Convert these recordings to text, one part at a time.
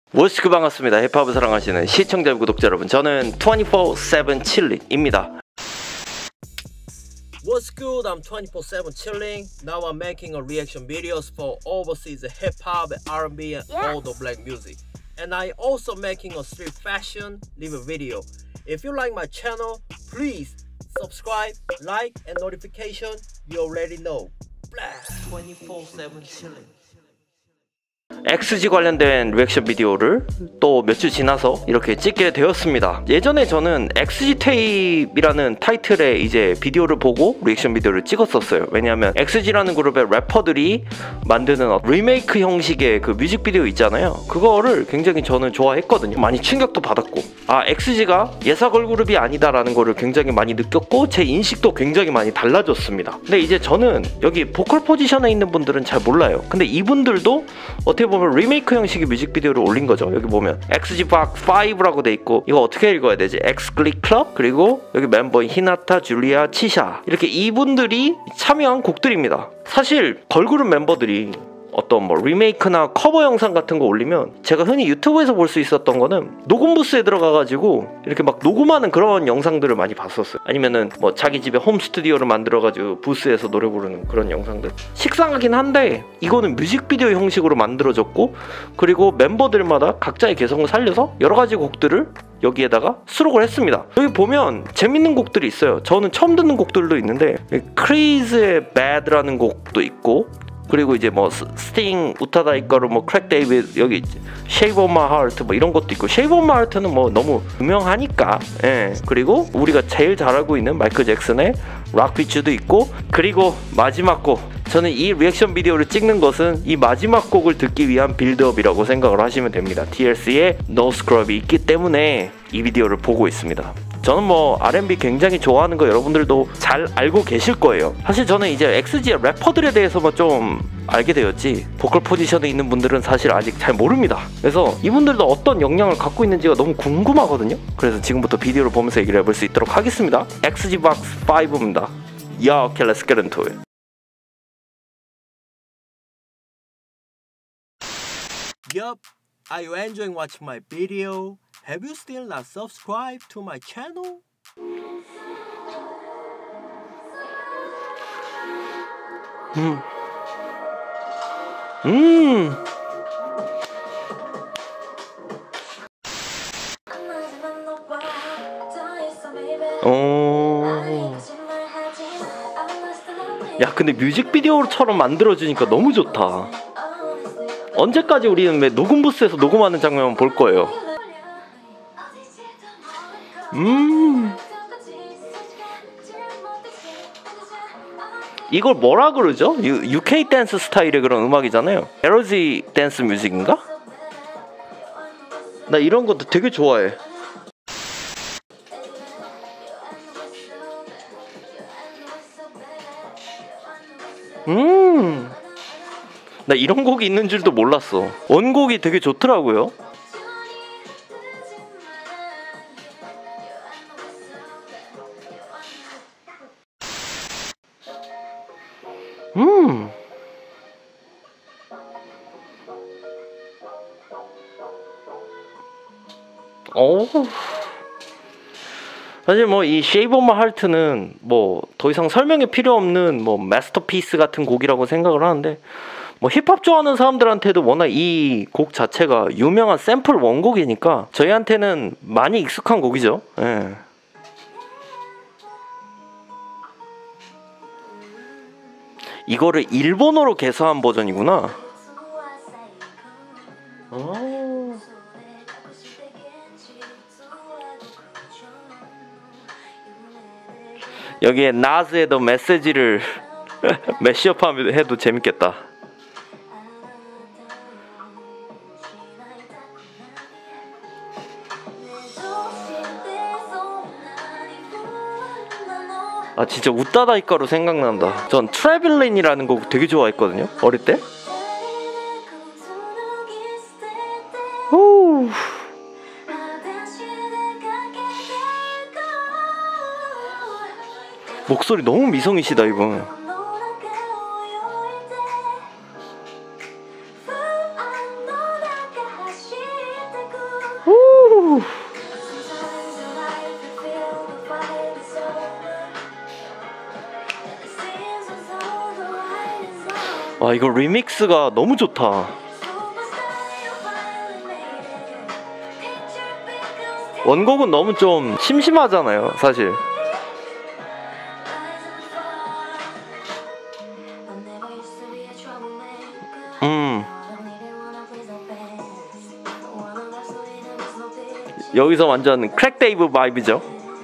모스크 반갑습니다. 힙합을 사랑하시는 시청자 구독자 여러분, 저는 24/7 chilling입니다. What's good? I'm 24/7 chilling. Now I'm making a reaction videos for overseas hip hop, R&B, and all the black music. And I also making a street fashion live video. If you like my channel, please subscribe, like, and notification. You already know. 24/7 chilling. XG 관련된 리액션 비디오를 또 몇 주 지나서 이렇게 찍게 되었습니다. 예전에 저는 XG 테이프이라는 타이틀의 이제 비디오를 보고 리액션 비디오를 찍었었어요. 왜냐하면 XG라는 그룹의 래퍼들이 만드는 리메이크 형식의 그 뮤직비디오 있잖아요. 그거를 굉장히 저는 좋아했거든요. 많이 충격도 받았고, 아, XG가 예사 걸그룹이 아니다라는 거를 굉장히 많이 느꼈고, 제 인식도 굉장히 많이 달라졌습니다. 근데 이제 저는 여기 보컬 포지션에 있는 분들은 잘 몰라요. 근데 이분들도 어떻게 보면 리메이크 형식의 뮤직비디오를 올린 거죠. 여기 보면 XG Box 5라고 돼 있고, 이거 어떻게 읽어야 되지? X Glee Club, 그리고 여기 멤버인 히나타, 줄리아, 치샤, 이렇게 이분들이 참여한 곡들입니다. 사실 걸그룹 멤버들이 어떤 뭐 리메이크나 커버 영상 같은 거 올리면 제가 흔히 유튜브에서 볼 수 있었던 거는 녹음 부스에 들어가가지고 이렇게 막 녹음하는 그런 영상들을 많이 봤었어요. 아니면은 뭐 자기 집에 홈 스튜디오를 만들어가지고 부스에서 노래 부르는 그런 영상들. 식상하긴 한데 이거는 뮤직비디오 형식으로 만들어졌고, 그리고 멤버들마다 각자의 개성을 살려서 여러 가지 곡들을 여기에다가 수록을 했습니다. 여기 보면 재밌는 곡들이 있어요. 저는 처음 듣는 곡들도 있는데, 크리즈의 Bad라는 곡도 있고, 그리고 이제 뭐 스팅, 우타다 이카루, 뭐 크랙 데이비드, 여기 Shape of My Heart 뭐 이런 것도 있고, Shape of My Heart는 뭐 너무 유명하니까, 예. 그리고 우리가 제일 잘 알고 있는 마이클 잭슨의 Rock With You도 있고, 그리고 마지막 곡, 저는 이 리액션 비디오를 찍는 것은 이 마지막 곡을 듣기 위한 빌드업이라고 생각을 하시면 됩니다. TLC의 No Scrub이 있기 때문에 이 비디오를 보고 있습니다. 저는 뭐 R&B 굉장히 좋아하는 거 여러분들도 잘 알고 계실 거예요. 사실 저는 이제 XG의 래퍼들에 대해서만 좀 알게 되었지, 보컬 포지션에 있는 분들은 사실 아직 잘 모릅니다. 그래서 이분들도 어떤 역량을 갖고 있는지가 너무 궁금하거든요. 그래서 지금부터 비디오를 보면서 얘기를 해볼 수 있도록 하겠습니다. XG Box 5입니다. Yeah, okay, let's get into it. Yup, are you enjoying watching my video? Have you still not subscribed to my channel? 야, 근데 뮤직비디오처럼 만들어주니까 너무 좋다. 언제까지 우리는 왜 녹음 부스에서 녹음하는 장면만 볼 거예요? 이걸 뭐라 그러죠? UK 댄스 스타일의 그런 음악이잖아요. 에러지 댄스 뮤직인가? 나 이런 것도 되게 좋아해. 나 이런 곡이 있는 줄도 몰랐어. 원곡이 되게 좋더라고요. 사실 뭐 이 Shape of My Heart는 뭐 더 이상 설명이 필요 없는 뭐 마스터피스 같은 곡이라고 생각을 하는데, 뭐 힙합 좋아하는 사람들한테도 워낙 이 곡 자체가 유명한 샘플 원곡이니까 저희한테는 많이 익숙한 곡이죠. 예. 이거를 일본어로 개사한 버전이구나. 여기에 나즈의 더 메시지를 매시업하면 해도 재밌겠다. 아, 진짜 웃다다 이까로 생각난다. 전 트래블린이라는 곡 되게 좋아했거든요, 어릴 때. 후. 목소리 너무 미성이시다 이분. 우. 와, 이거 리믹스가 너무 좋다. 원곡은 너무 좀 심심하잖아요, 사실. 여기서 완전 크랙 데이브 바이브죠.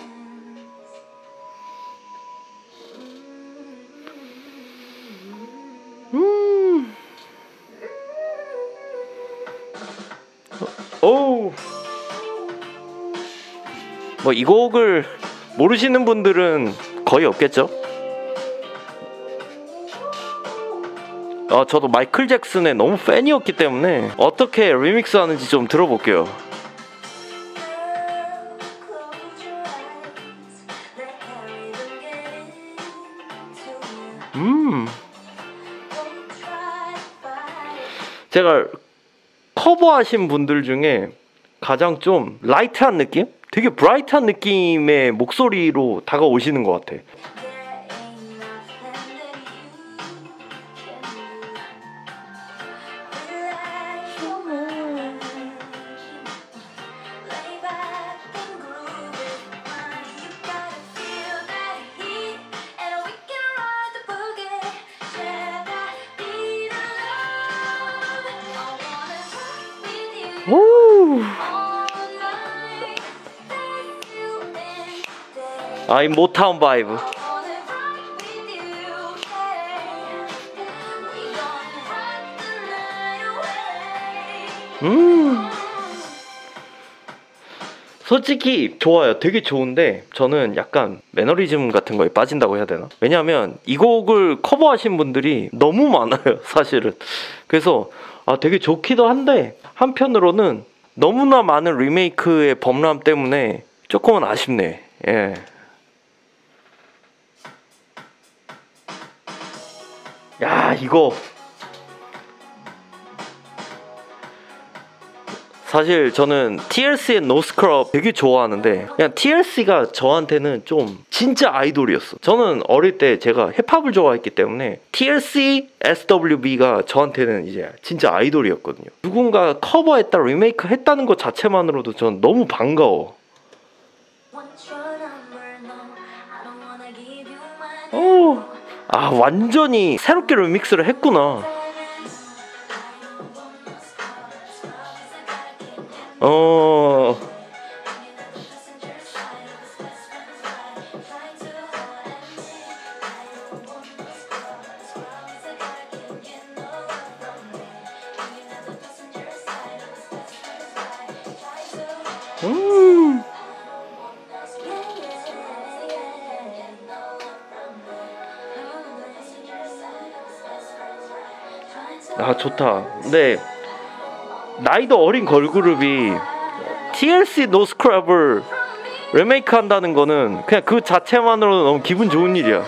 오. 뭐 이 곡을 모르시는 분들은 거의 없겠죠. 저도 마이클 잭슨의 너무 팬이었기 때문에 어떻게 리믹스 하는지 좀 들어볼게요. 제가 커버하신 분들 중에 가장 좀 라이트한 느낌? 되게 브라이트한 느낌의 목소리로 다가오시는 것 같아. 오! 이 모타운 바이브. 솔직히 좋아요. 되게 좋은데 저는 약간 매너리즘 같은 거에 빠진다고 해야 되나? 왜냐면 이 곡을 커버하신 분들이 너무 많아요, 사실은. 그래서 되게 좋기도 한데 한편으로는 너무나 많은 리메이크의 범람 때문에 조금은 아쉽네. 예. 야, 이거 사실 저는 TLC의 No Scrub 되게 좋아하는데 그냥 TLC가 저한테는 좀 진짜 아이돌이었어. 저는 어릴 때 제가 힙합을 좋아했기 때문에 TLC, SWB가 저한테는 이제 진짜 아이돌이었거든요. 누군가 커버했다, 리메이크 했다는 것 자체만으로도 전 너무 반가워. 오, 완전히 새롭게 리믹스를 했구나. 좋다. 근데 나이도 어린 걸그룹이 TLC No Scrub을 리메이크 한다는 거는 그냥 그 자체만으로도 너무 기분 좋은 일이야.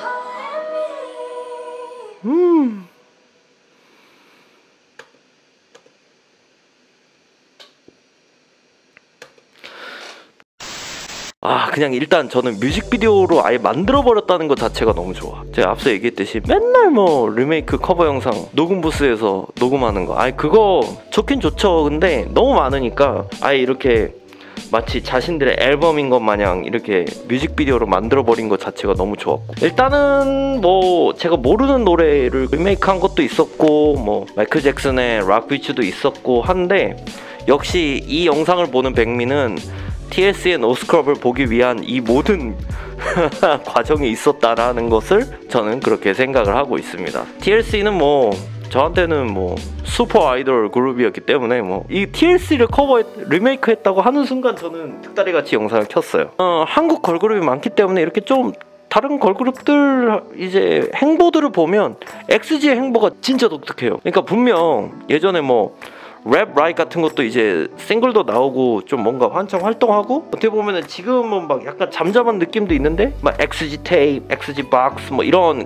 그냥 일단 저는 뮤직비디오로 아예 만들어버렸다는 것 자체가 너무 좋아. 제가 앞서 얘기했듯이 맨날 뭐 리메이크 커버 영상 녹음 부스에서 녹음하는 거, 그거 좋긴 좋죠. 근데 너무 많으니까 아예 이렇게 마치 자신들의 앨범인 것 마냥 이렇게 뮤직비디오로 만들어버린 것 자체가 너무 좋았고, 일단은 뭐 제가 모르는 노래를 리메이크한 것도 있었고 뭐 마이클 잭슨의 락 위치도 있었고 한데, 역시 이 영상을 보는 백미는 TLC의 No Scrub을 보기 위한 이 모든 과정이 있었다라는 것을 저는 그렇게 생각을 하고 있습니다. TLC는 뭐 저한테는 뭐 슈퍼 아이돌 그룹이었기 때문에 뭐 이 TLC를 리메이크 했다고 하는 순간 저는 득다리 같이 영상을 켰어요. 한국 걸그룹이 많기 때문에 이렇게 좀 다른 걸그룹들 이제 행보들을 보면 XG의 행보가 진짜 독특해요. 그러니까 분명 예전에 뭐 랩 라이트 같은 것도 이제 싱글도 나오고 좀 뭔가 한참 활동하고, 어떻게 보면은 지금은 막 약간 잠잠한 느낌도 있는데 막 XG 테이프, XG 박스 뭐 이런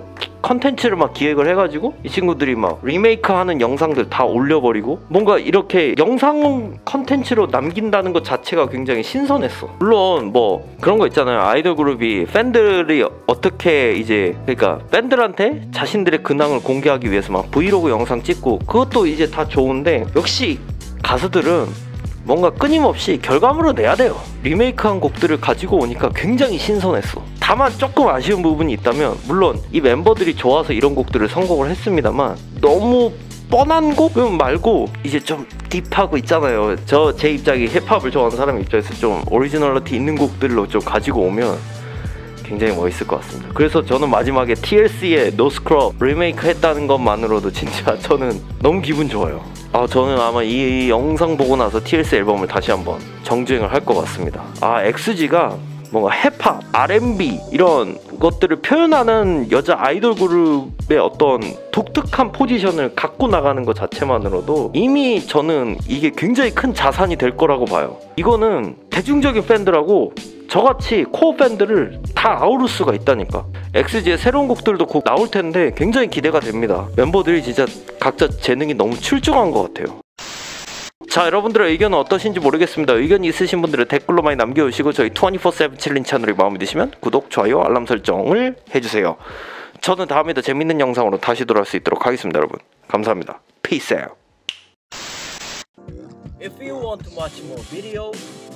컨텐츠를 막 기획을 해가지고 이 친구들이 막 리메이크하는 영상들 다 올려버리고 뭔가 이렇게 영상 컨텐츠로 남긴다는 것 자체가 굉장히 신선했어. 물론 뭐 그런 거 있잖아요. 아이돌 그룹이 팬들이 어떻게 이제 그러니까 팬들한테 자신들의 근황을 공개하기 위해서 막 브이로그 영상 찍고 그것도 이제 다 좋은데 역시 가수들은 뭔가 끊임없이 결과물을 내야 돼요. 리메이크한 곡들을 가지고 오니까 굉장히 신선했어. 다만 조금 아쉬운 부분이 있다면 물론 이 멤버들이 좋아서 이런 곡들을 선곡을 했습니다만 너무 뻔한 곡 말고 이제 좀 딥하고 있잖아요. 제 입장이 힙합을 좋아하는 사람 입장에서 좀 오리지널리티 있는 곡들로 좀 가지고 오면 굉장히 멋있을 것 같습니다. 그래서 저는 마지막에 TLC의 No Scrub 리메이크 했다는 것만으로도 진짜 저는 너무 기분 좋아요. 저는 아마 이 영상 보고 나서 TLC 앨범을 다시 한번 정주행을 할 것 같습니다. XG가 뭔가 힙합, R&B 이런 것들을 표현하는 여자 아이돌 그룹의 어떤 독특한 포지션을 갖고 나가는 것 자체만으로도 이미 저는 이게 굉장히 큰 자산이 될 거라고 봐요. 이거는 대중적인 팬들하고 저같이 코어 팬들을 다 아우를 수가 있다니까. XG의 새로운 곡들도 곧 나올 텐데 굉장히 기대가 됩니다. 멤버들이 진짜 각자 재능이 너무 출중한 것 같아요. 자, 여러분들의 의견은 어떠신지 모르겠습니다. 의견이 있으신 분들은 댓글로 많이 남겨주시고 저희 24/7 챌린지 채널이 마음에 드시면 구독, 좋아요, 알람 설정을 해주세요. 저는 다음에 더 재밌는 영상으로 다시 돌아올 수 있도록 하겠습니다. 여러분 감사합니다. Peace out. If you want to watch more videos,